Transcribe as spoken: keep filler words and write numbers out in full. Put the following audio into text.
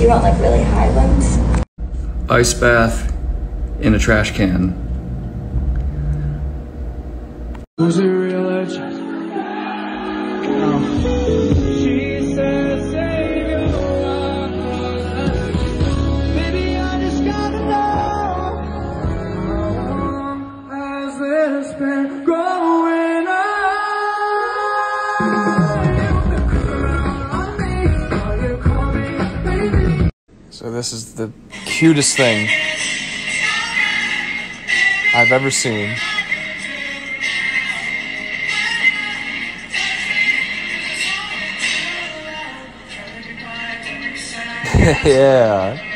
Do you want like really high ones? Ice bath in a trash can. Was it real edge? Oh. She said, save your love. Baby, I just gotta know. Has this been going on? So this is the cutest thing I've ever seen. Yeah.